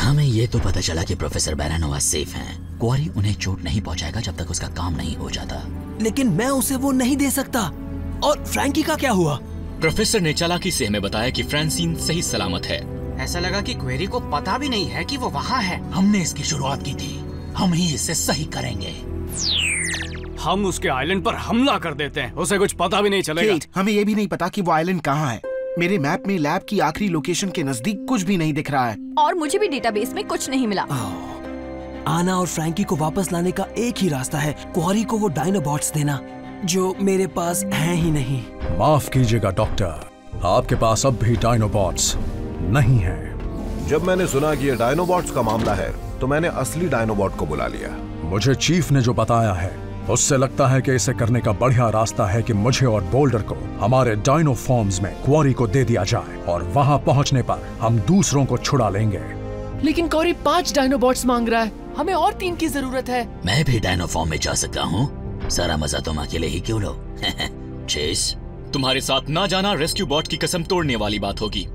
हमें ये तो पता चला कि प्रोफेसर बैरानोवा सेफ हैं। क्वारी उन्हें चोट नहीं पहुंचाएगा जब तक उसका काम नहीं हो जाता। लेकिन मैं उसे वो नहीं दे सकता। और फ्रैंकी का क्या हुआ? प्रोफेसर ने चालाकी से हमें बताया कि फ्रांसिन सही सलामत है। ऐसा लगा कि क्वेरी को पता भी नहीं है कि वो वहाँ है। हमने इसकी शुरुआत की थी, हम ही इसे सही करेंगे। हम उसके आइलैंड पर हमला कर देते हैं, उसे कुछ पता भी नहीं चलेगा। केट, हमें ये भी नहीं पता कि वो आइलैंड कहाँ है। मेरे मैप में लैब की आखिरी लोकेशन के नजदीक कुछ भी नहीं दिख रहा है। और मुझे भी डेटाबेस में कुछ नहीं मिला। आना और फ्रैंकी को वापस लाने का एक ही रास्ता है, क्वारी को वो डायनोबॉट्स देना, जो मेरे पास हैं ही नहीं। माफ कीजिएगा डॉक्टर, आपके पास अब भी डायनोबॉट्स नहीं है। जब मैंने सुना कि ये डायनोबॉट्स का मामला है तो मैंने असली डायनोबॉट को बुला लिया। मुझे चीफ ने जो बताया है उससे लगता है कि इसे करने का बढ़िया रास्ता है कि मुझे और बोल्डर को हमारे डायनो फॉर्म्स में क्वारी को दे दिया जाए और वहां पहुंचने पर हम दूसरों को छुड़ा लेंगे। लेकिन क्वारी 5 डायनोबॉट्स मांग रहा है, हमें और 3 की जरूरत है। मैं भी डायनो फॉर्म में जा सकता हूँ, सारा मजा तुम अकेले ही क्यों लो? चेस, तुम्हारे साथ ना जाना रेस्क्यू बॉट की कसम तोड़ने वाली बात होगी।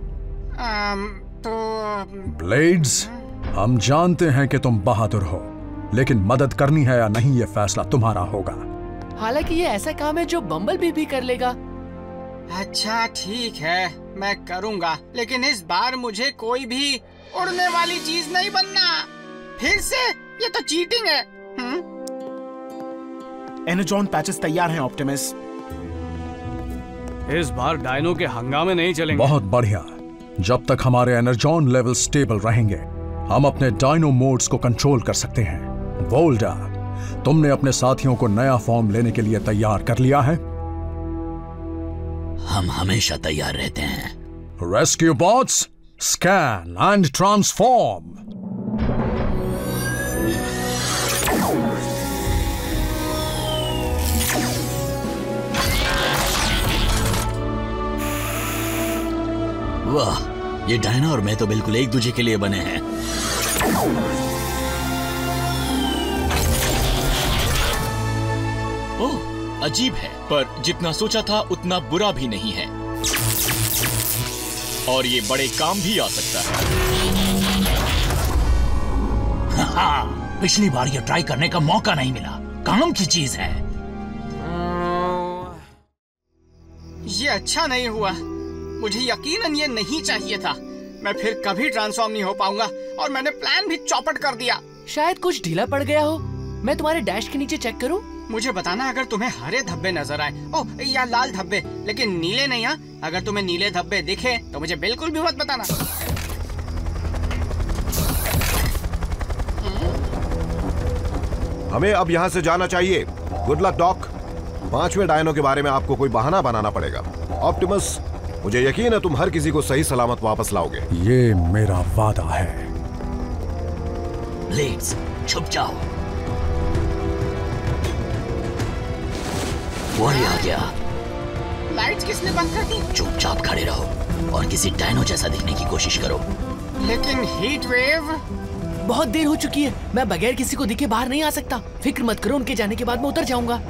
ब्लेड्स, हम जानते हैं कि तुम बहादुर हो, लेकिन मदद करनी है या नहीं ये फैसला तुम्हारा होगा। हालांकि ये ऐसा काम है जो बम्बलबी भी कर लेगा। अच्छा ठीक है, मैं करूँगा, लेकिन इस बार मुझे कोई भी उड़ने वाली चीज नहीं बनना। फिर से? ये तो चीटिंग है। एनर्जॉन पैचेस तैयार हैं ऑप्टिमस। इस बार डायनो के हंगामे नहीं चलेंगे। बहुत बढ़िया, जब तक हमारे एनर्जॉन लेवल स्टेबल रहेंगे हम अपने डायनो मोड्स को कंट्रोल कर सकते हैं। वोल्डर, तुमने अपने साथियों को नया फॉर्म लेने के लिए तैयार कर लिया है? हम हमेशा तैयार रहते हैं। Rescue bots, scan and transform. वाह, ये डायनो और मैं तो बिल्कुल एक दूसरे के लिए बने हैं। ओह, अजीब है, पर जितना सोचा था उतना बुरा भी नहीं है और ये बड़े काम भी आ सकता है। पिछली बार ये ट्राई करने का मौका नहीं मिला, काम की चीज है। ये अच्छा नहीं हुआ, मुझे यकीनन ये नहीं चाहिए था। मैं फिर कभी ट्रांसफॉर्म नहीं हो पाऊंगा और मैंने प्लान भी चौपट कर दिया। शायद कुछ ढीला पड़ गया हो। मैं तुम्हारे डैश के नीचे चेक करूं? मुझे बताना अगर तुम्हें हरे धब्बे नजर आए, ओह या लाल धब्बे, लेकिन नीले नहीं। हाँ, अगर तुम्हें नीले धब्बे दिखे तो मुझे बिल्कुल भी मत बताना। हमें अब यहाँ से जाना चाहिए। Good luck doc. 5वें डायनो के बारे में आपको कोई बहाना बनाना पड़ेगा। ऑप्टिमस, मुझे यकीन है तुम हर किसी को सही सलामत वापस लाओगे। ये मेरा वादा है। ब्लेड्स, छुप जाओ। क्वारी आ गया। लाइट्स किसने बंद कर दी? चुपचाप खड़े रहो और किसी डायनो जैसा दिखने की कोशिश करो। लेकिन हीट वेव। बहुत देर हो चुकी है, मैं बगैर किसी को दिखे बाहर नहीं आ सकता। फिक्र मत करो, उनके जाने के बाद मैं उतर जाऊंगा।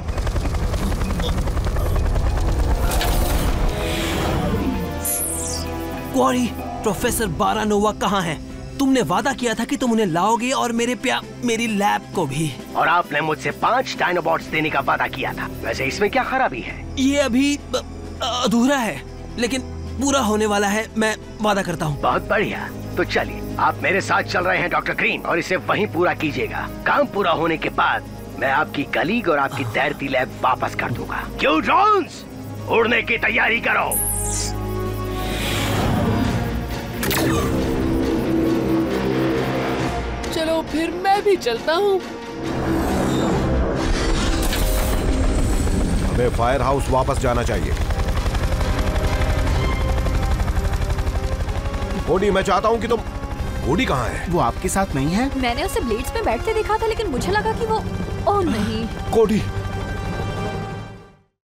क्वारी, प्रोफेसर बारानोवा कहाँ हैं? तुमने वादा किया था कि तुम उन्हें लाओगे और मेरी लैब को भी। और आपने मुझसे 5 डायनोबॉट्स देने का वादा किया था। वैसे इसमें क्या खराबी है? ये अभी अधूरा है, लेकिन पूरा होने वाला है, मैं वादा करता हूँ। बहुत बढ़िया, तो चलिए आप मेरे साथ चल रहे हैं डॉक्टर ग्रीन, और इसे वहीं पूरा कीजिएगा। काम पूरा होने के बाद मैं आपकी कलीग और आपकी तैरती लैब वापस कर दूंगा। क्यों ड्रोन्स, उड़ने की तैयारी करो। चलो फिर मैं भी चलता हूँ। हमें फायर हाउस वापस जाना चाहिए। कोडी, मैं चाहता हूँ कि तुम। कोडी कहाँ है? वो आपके साथ नहीं है? मैंने उसे ब्लेड्स में बैठते देखा था, लेकिन मुझे लगा कि वो। ओह नहीं। कोडी,